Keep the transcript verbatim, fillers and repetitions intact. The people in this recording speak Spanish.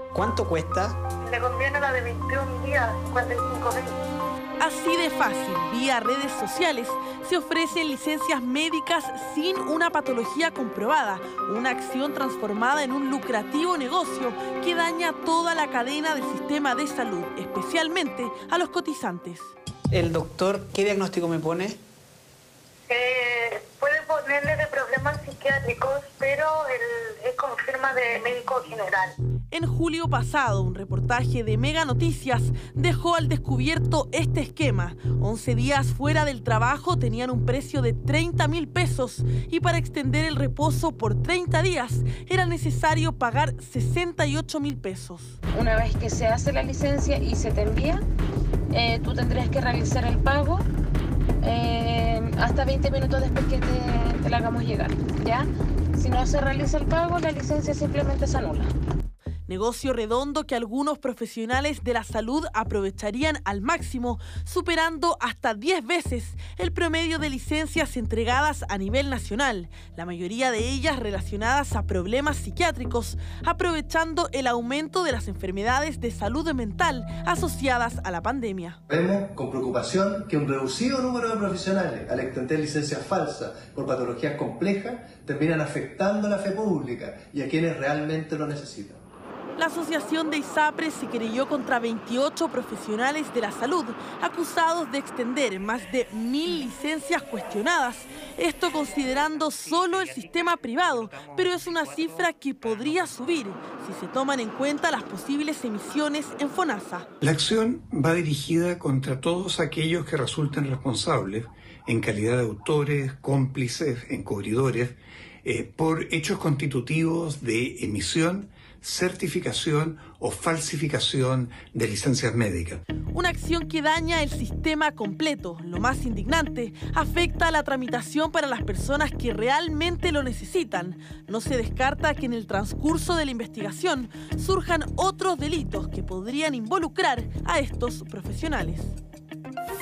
¿Cuánto cuesta? Le conviene la de veintiún días, cincuenta y cinco mil. Así de fácil, vía redes sociales, se ofrecen licencias médicas sin una patología comprobada, una acción transformada en un lucrativo negocio que daña toda la cadena del sistema de salud, especialmente a los cotizantes. El doctor, ¿qué diagnóstico me pone? Eh, puede ponerle de problemas psiquiátricos, pero el, es con firma de médico general. En julio pasado, un reportaje de Mega Noticias dejó al descubierto este esquema. once días fuera del trabajo tenían un precio de treinta mil pesos y para extender el reposo por treinta días era necesario pagar sesenta y ocho mil pesos. Una vez que se hace la licencia y se te envía, eh, tú tendrías que realizar el pago eh, hasta veinte minutos después que te, te la hagamos llegar, ¿ya? Si no se realiza el pago, la licencia simplemente se anula. Negocio redondo que algunos profesionales de la salud aprovecharían al máximo, superando hasta diez veces el promedio de licencias entregadas a nivel nacional, la mayoría de ellas relacionadas a problemas psiquiátricos, aprovechando el aumento de las enfermedades de salud mental asociadas a la pandemia. Vemos con preocupación que un reducido número de profesionales, al extender licencias falsas por patologías complejas, terminan afectando la fe pública y a quienes realmente lo necesitan. La asociación de ISAPRES se querelló contra veintiocho profesionales de la salud acusados de extender más de mil licencias cuestionadas. Esto considerando solo el sistema privado, pero es una cifra que podría subir si se toman en cuenta las posibles emisiones en FONASA. La acción va dirigida contra todos aquellos que resulten responsables en calidad de autores, cómplices, encubridores, eh, por hechos constitutivos de emisión, certificación o falsificación de licencias médicas. Una acción que daña el sistema completo. Lo más indignante, afecta a la tramitación para las personas que realmente lo necesitan. No se descarta que en el transcurso de la investigación surjan otros delitos que podrían involucrar a estos profesionales.